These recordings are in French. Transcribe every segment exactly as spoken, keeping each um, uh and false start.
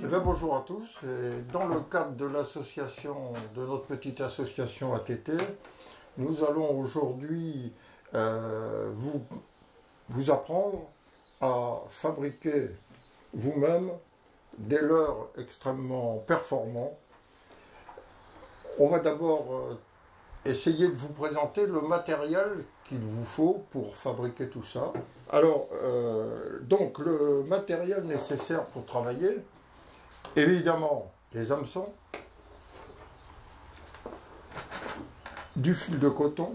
Eh bien, bonjour à tous. Et dans le cadre de l'association, de notre petite association A T T, nous allons aujourd'hui euh, vous, vous apprendre à fabriquer vous-même des leurres extrêmement performants. On va d'abord euh, essayer de vous présenter le matériel qu'il vous faut pour fabriquer tout ça. Alors, euh, donc, le matériel nécessaire pour travailler, évidemment, les hameçons, du fil de coton,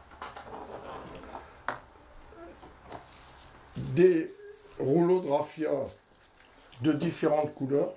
des rouleaux de raffia de différentes couleurs,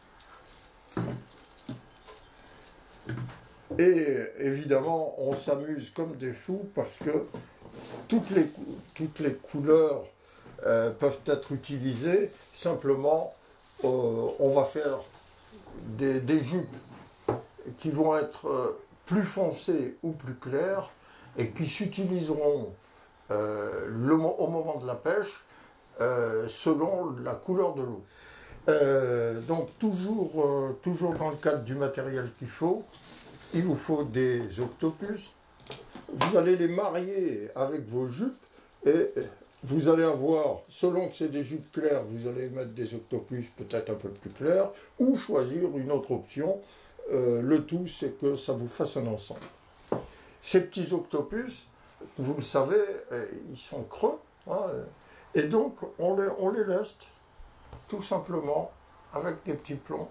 et évidemment, on s'amuse comme des fous parce que toutes les, toutes les couleurs euh, peuvent être utilisées. Simplement, euh, on va faire des, des jupes qui vont être euh, plus foncées ou plus claires et qui s'utiliseront euh, le, au moment de la pêche euh, selon la couleur de l'eau. Euh, donc toujours, euh, toujours dans le cadre du matériel qu'il faut, il vous faut des octopus. Vous allez les marier avec vos jupes et vous allez avoir, selon que c'est des jupes claires, vous allez mettre des octopus peut-être un peu plus clairs ou choisir une autre option. Euh, le tout, c'est que ça vous fasse un ensemble. Ces petits octopus, vous le savez, ils sont creux, hein, et donc on les, on les laisse tout simplement avec des petits plombs.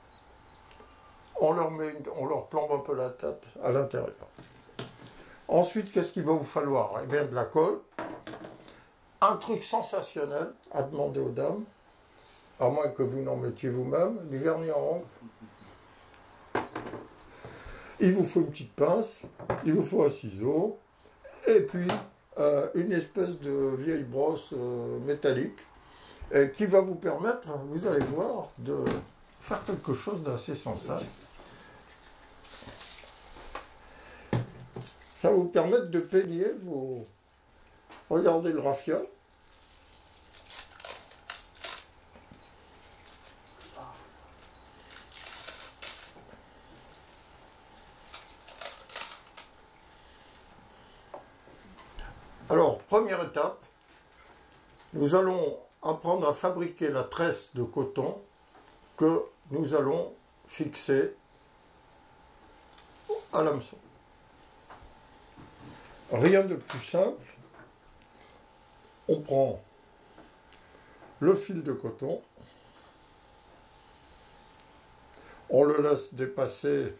On leur, met, on leur plombe un peu la tête à l'intérieur. Ensuite, qu'est-ce qu'il va vous falloir? Eh bien, de la colle. Un truc sensationnel à demander aux dames, à moins que vous n'en mettiez vous-même, du vernis à ongles. Il vous faut une petite pince, il vous faut un ciseau, et puis euh, une espèce de vieille brosse euh, métallique euh, qui va vous permettre, vous allez voir, de faire quelque chose d'assez sensable. Ça va vous permettre de peigner vos... Regardez le raffia. Alors, première étape, nous allons apprendre à fabriquer la tresse de coton que nous allons fixer à l'hameçon. Rien de plus simple. On prend le fil de coton, on le laisse dépasser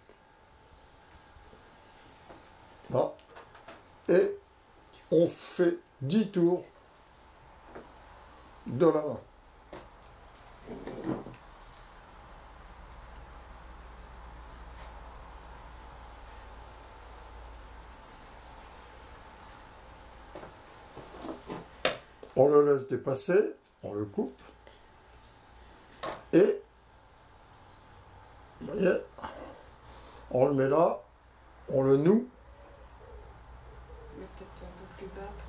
là, et on fait dix tours de la main. On le laisse dépasser, on le coupe, et vous voyez, on le met là, on le noue. Mais peut-être un peu plus bas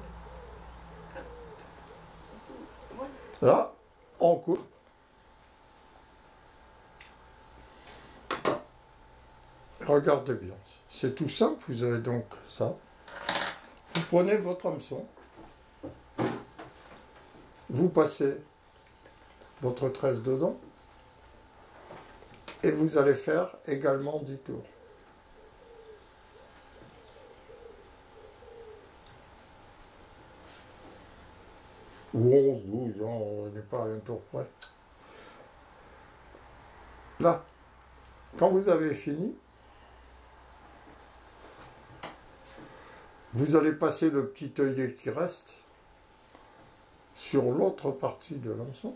pour... Là, on coupe. Regardez bien, c'est tout simple, vous avez donc ça. Vous prenez votre hameçon. Vous passez votre tresse dedans et vous allez faire également dix tours. Ou onze, douze, hein, on n'est pas à un tour près. Là, quand vous avez fini, vous allez passer le petit œillet qui reste sur l'autre partie de l'hameçon.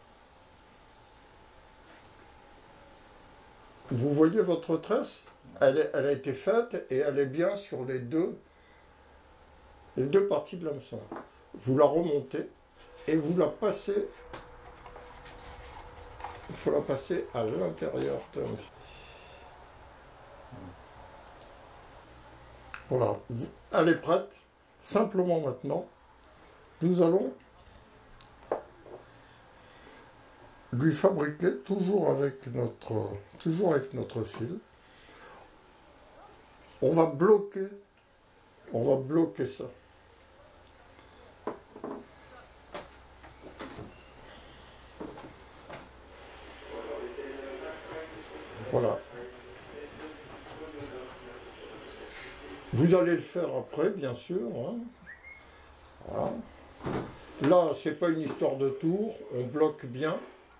Vous voyez votre tresse, elle, est, elle a été faite et elle est bien sur les deux, les deux parties de l'hameçon. Vous la remontez et vous la passez, il faut la passer à l'intérieur de l'hameçon. Voilà, elle est prête. Simplement maintenant, nous allons lui fabriquer toujours avec notre, toujours avec notre fil. On va bloquer, on va bloquer ça. Voilà. Vous allez le faire après, bien sûr. Hein. Voilà. Là, c'est pas une histoire de tour, on bloque bien.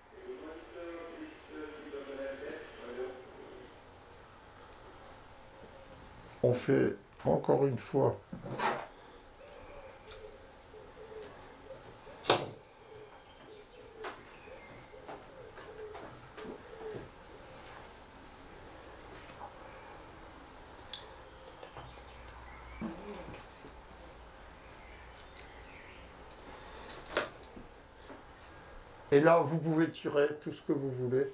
On fait encore une fois. Et là, vous pouvez tirer tout ce que vous voulez.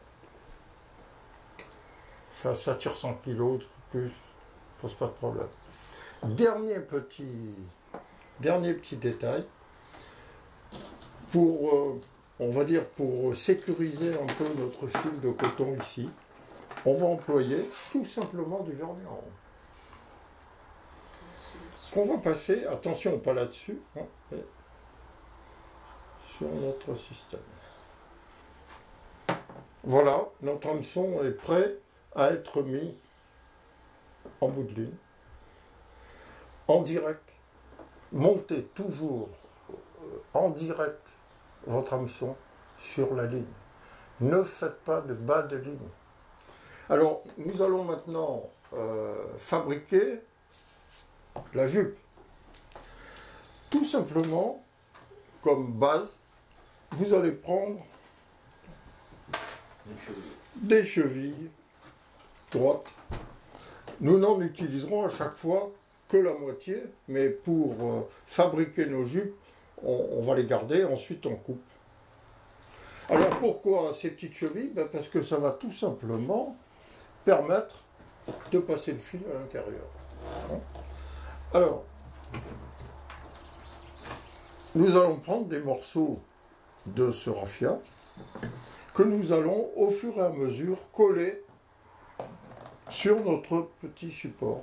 Ça, ça tire cent kilos, plus, pose pas de problème. Dernier petit, dernier petit détail, pour, euh, on va dire, pour sécuriser un peu notre fil de coton ici, on va employer tout simplement du vernis en rouge. Qu'on va passer, attention, pas là-dessus, hein, mais sur notre système. Voilà, notre hameçon est prêt à être mis en bout de ligne, en direct. Montez toujours en direct votre hameçon sur la ligne. Ne faites pas de bas de ligne. Alors, nous allons maintenant euh, fabriquer la jupe. Tout simplement, comme base, vous allez prendre des chevilles droites. Nous n'en utiliserons à chaque fois que la moitié, mais pour euh, fabriquer nos jupes, on, on va les garder, ensuite on coupe. Alors pourquoi ces petites chevilles? Ben parce que ça va tout simplement permettre de passer le fil à l'intérieur. Alors, nous allons prendre des morceaux de ce raffia que nous allons au fur et à mesure coller sur notre petit support.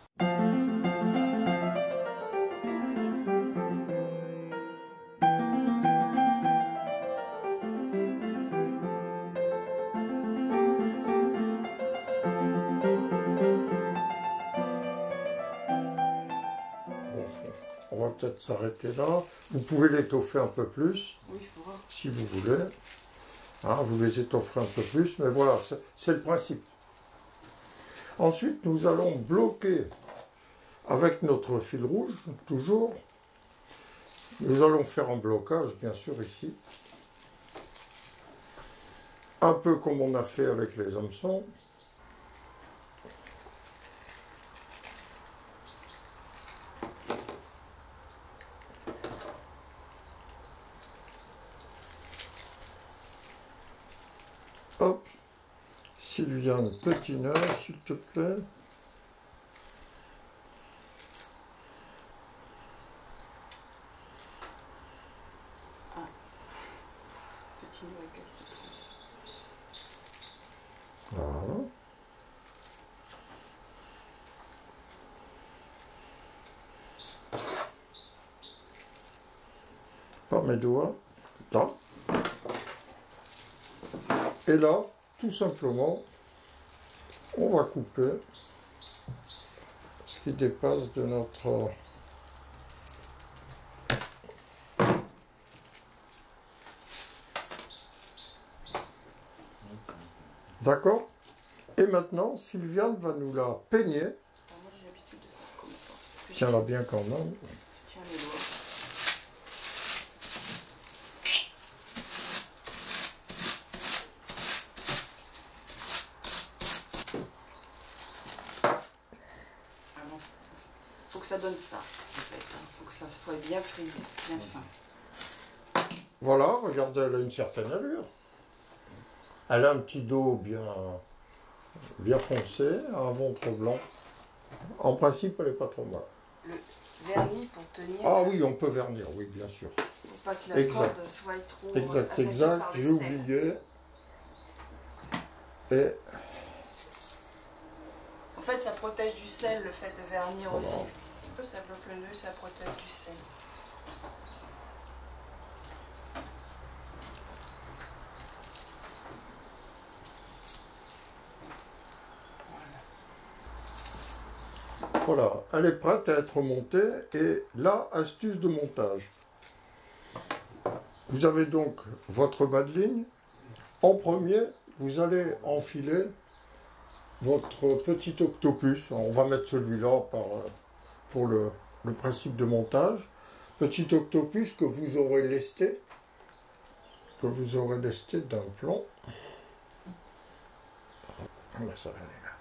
On va peut-être s'arrêter là. Vous pouvez l'étoffer un peu plus, Oui, il faudra. si vous voulez. Hein, vous les étofferez un peu plus, mais voilà, c'est le principe. Ensuite, nous allons bloquer avec notre fil rouge, toujours. Nous allons faire un blocage, bien sûr, ici. Un peu comme on a fait avec les hameçons. Hop, Sylviane, petit nœud, s'il te plaît. Ah, petit nœud avec elle, c'est très bien. Voilà. Par mes doigts, là. Et là, tout simplement, on va couper ce qui dépasse de notre... D'accord? Et maintenant, Sylviane va nous la peigner. Alors moi j'ai l'habitude de faire comme ça. Parce que je Tiens-la bien quand même. je tiens les doigts. Ah non, faut que ça donne ça, en fait. Hein. Faut que ça soit bien frisé, bien fin. Voilà, regardez, elle a une certaine allure. Elle a un petit dos bien, bien foncé, un ventre blanc. En principe, elle n'est pas trop mal. le vernis pour tenir. Ah oui, on peut vernir, oui, bien sûr. Pour pas que la Exact. corde soit trop Exact, attaquée exact, par le j'ai sel. oublié. Et En fait, ça protège du sel, le fait de vernir voilà. aussi. Ça bloque le nœud, ça protège du sel. Voilà, elle est prête à être montée. Et là, astuce de montage. Vous avez donc votre bas de ligne. En premier, vous allez enfiler votre petit octopus. On va mettre celui-là pour le, le principe de montage. Petit octopus que vous aurez lesté, que vous aurez lesté d'un plomb. Ah ben ça va aller là.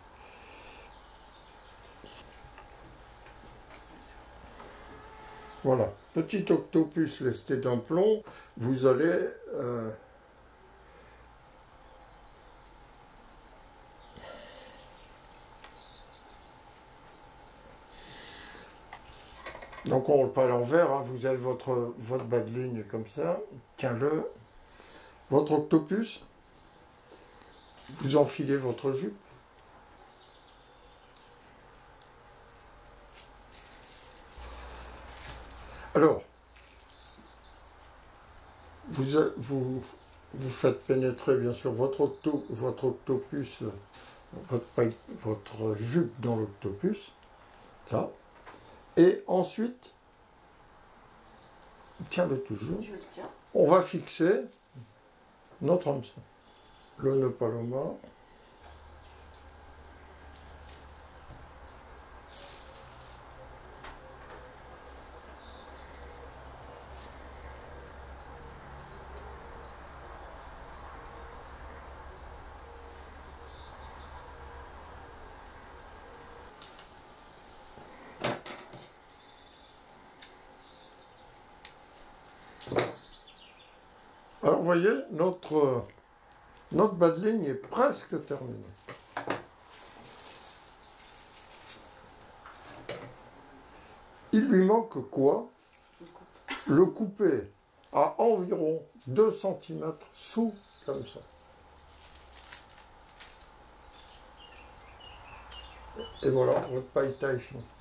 Voilà, petit octopus lesté d'un plomb, vous allez euh, donc on le pas à l'envers, hein, vous avez votre, votre bas de ligne comme ça, tiens-le, votre octopus, vous enfilez votre jupe. Alors, vous, vous, vous faites pénétrer bien sûr votre, octo, votre octopus, votre, votre jupe dans l'octopus, là, et ensuite, tiens-le toujours, Je le tiens. On va fixer notre hameçon, le nœud paloma. Alors, vous voyez, notre, notre bas de ligne est presque terminé. Il lui manque quoi? Le couper à environ deux centimètres sous, comme ça. Et voilà, votre paille taille fine.